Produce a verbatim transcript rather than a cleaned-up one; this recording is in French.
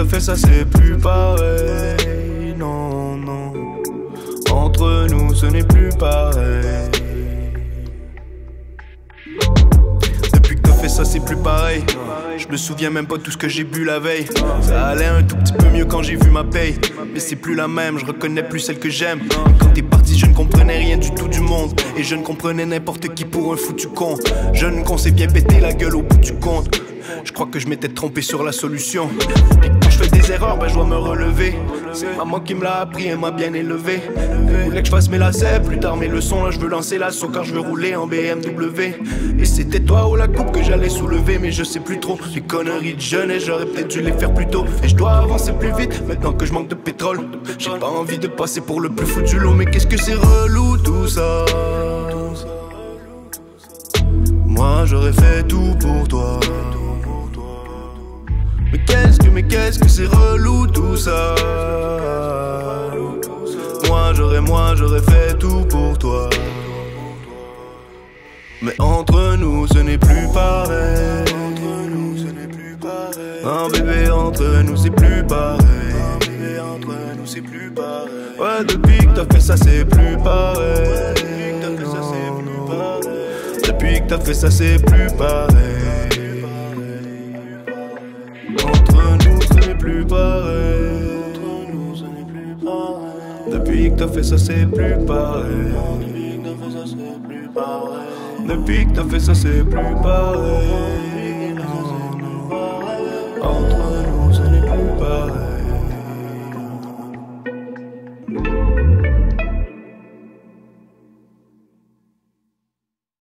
t'as fait ça c'est plus pareil. Non, non, entre nous ce n'est plus pareil. Depuis que t'as fait ça c'est plus pareil. Je me souviens même pas de tout ce que j'ai bu la veille. Ça allait un tout petit peu mieux quand j'ai vu ma paye, mais c'est plus la même, je reconnais plus celle que j'aime. Quand t'es parti je ne comprenais rien du tout du monde, et je ne comprenais n'importe qui pour un foutu con. Jeune con s'est bien pété la gueule au bout du compte. Je crois que je m'étais trompé sur la solution. Et quand je fais des erreurs, ben je dois me relever. C'est maman qui me l'a appris, elle m'a bien élevé. Elle voulait que je fasse mes lacets, plus tard mes leçons. Là je veux lancer l'assaut car je veux rouler en B M W. Et c'était toi ou la coupe que j'allais soulever, mais je sais plus trop. Les conneries de jeunesse, j'aurais peut-être dû les faire plus tôt. Et je dois avancer plus vite, maintenant que je manque de pétrole. J'ai pas envie de passer pour le plus fou du lot. Mais qu'est-ce que c'est relou tout ça. Moi j'aurais fait tout pour toi. Mais qu'est-ce que, mais qu'est-ce que c'est relou tout ça. Moi j'aurais, moi j'aurais fait tout pour toi. Mais entre nous ce n'est plus pareil. Entre nous ce n'est plus pareil. Un bébé entre nous c'est plus pareil. Un bébé entre nous c'est plus pareil. Ouais depuis que t'as fait ça c'est plus pareil. Depuis que t'as fait ça c'est plus pareil. Entre nous ce n'est plus pareil. Entre nous ce n'est plus pareil. Depuis que t'as fait ça c'est plus pareil. Depuis que t'as fait ça c'est plus pareil. Depuis que t'as fait ça c'est plus pareil.